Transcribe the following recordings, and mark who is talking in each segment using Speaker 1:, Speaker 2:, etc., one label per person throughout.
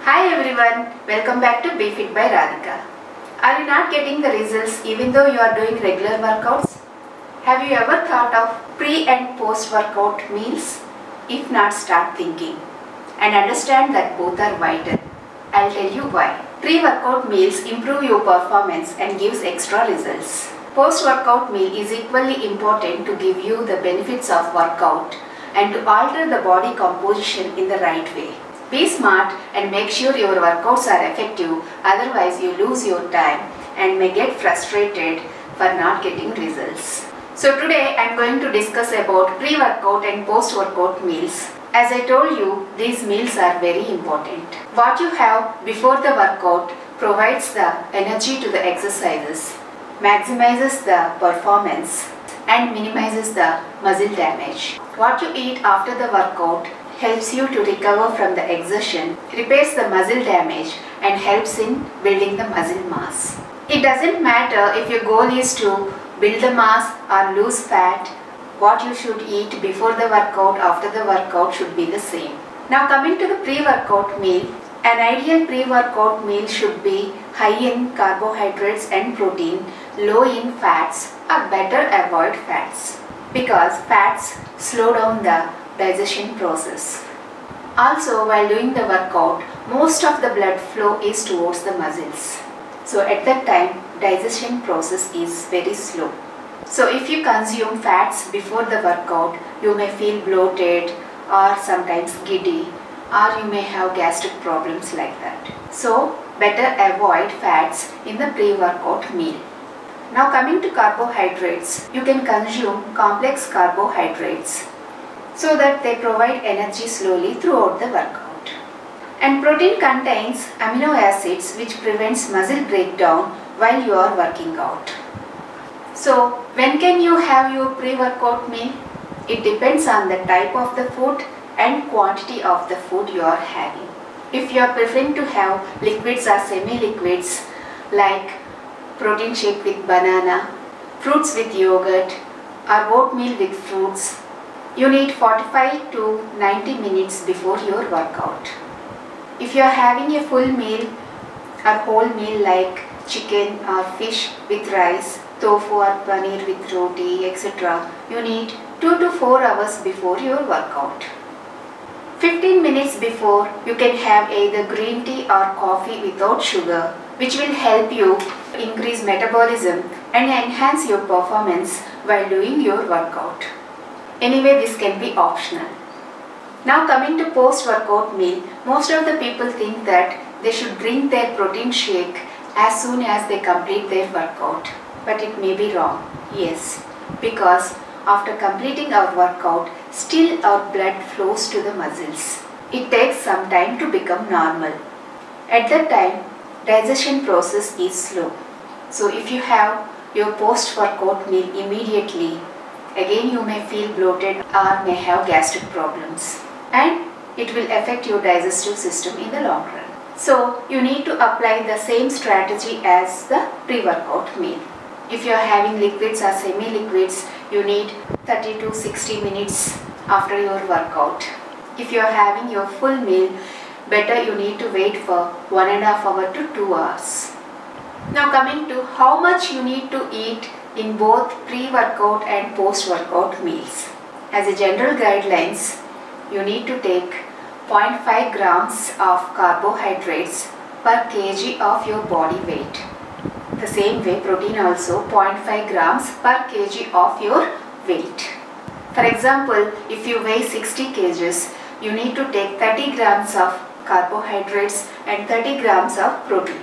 Speaker 1: Hi everyone, welcome back to Be Fit by Radhika. Are you not getting the results even though you are doing regular workouts? Have you ever thought of pre and post workout meals? If not, start thinking and understand that both are vital. I'll tell you why. Pre-workout meals improve your performance and gives extra results. Post-workout meal is equally important to give you the benefits of workout and to alter the body composition in the right way. Be smart and make sure your workouts are effective, otherwise you lose your time and may get frustrated for not getting results. So today I am going to discuss about pre-workout and post-workout meals. As I told you, these meals are very important. What you have before the workout provides the energy to the exercises, maximizes the performance and minimizes the muscle damage. What you eat after the workout helps you to recover from the exertion, repairs the muscle damage and helps in building the muscle mass. It doesn't matter if your goal is to build the mass or lose fat. What you should eat before the workout, after the workout should be the same. Now coming to the pre-workout meal, an ideal pre-workout meal should be high in carbohydrates and protein, low in fats, or better avoid fats because fats slow down the digestion process. Also, while doing the workout, most of the blood flow is towards the muscles. So at that time, digestion process is very slow. So if you consume fats before the workout, you may feel bloated or sometimes giddy, or you may have gastric problems like that. So better avoid fats in the pre-workout meal. Now coming to carbohydrates, you can consume complex carbohydrates so that they provide energy slowly throughout the workout. And protein contains amino acids which prevents muscle breakdown while you are working out. So when can you have your pre-workout meal? It depends on the type of the food and quantity of the food you are having. If you are preferring to have liquids or semi-liquids like protein shake with banana, fruits with yogurt or oatmeal with fruits, you need 45 to 90 minutes before your workout. If you are having a full meal or whole meal like chicken or fish with rice, tofu or paneer with roti, etc., you need 2 to 4 hours before your workout. 15 minutes before, you can have either green tea or coffee without sugar, which will help you increase metabolism and enhance your performance while doing your workout. Anyway, this can be optional. Now coming to post-workout meal, most of the people think that they should drink their protein shake as soon as they complete their workout. But it may be wrong. Yes, because after completing our workout, still our blood flows to the muscles. It takes some time to become normal. At that time, digestion process is slow. So if you have your post-workout meal immediately, again you may feel bloated or may have gastric problems. And it will affect your digestive system in the long run. So you need to apply the same strategy as the pre-workout meal. If you are having liquids or semi-liquids, you need 30 to 60 minutes after your workout. If you are having your full meal, better you need to wait for 1.5 hours to 2 hours. Now coming to how much you need to eat in both pre-workout and post-workout meals. As a general guidelines, you need to take 0.5 grams of carbohydrates per kg of your body weight. The same way protein also 0.5 grams per kg of your weight. For example, if you weigh 60 kgs, you need to take 30 grams of carbohydrates and 30 grams of protein.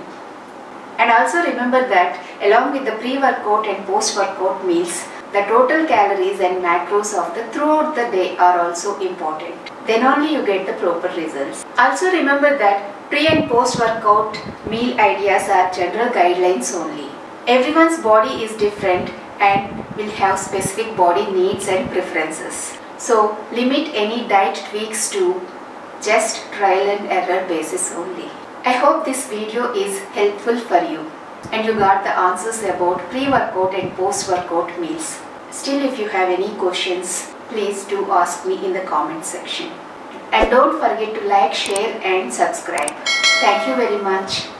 Speaker 1: And also remember that along with the pre-workout and post-workout meals, the total calories and macros of the throughout the day are also important. Then only you get the proper results. Also remember that pre and post-workout meal ideas are general guidelines only. Everyone's body is different and will have specific body needs and preferences. So limit any diet tweaks to just trial and error basis only. I hope this video is helpful for you and you got the answers about pre-workout and post-workout meals. Still, if you have any questions, please do ask me in the comment section. And don't forget to like, share and subscribe. Thank you very much.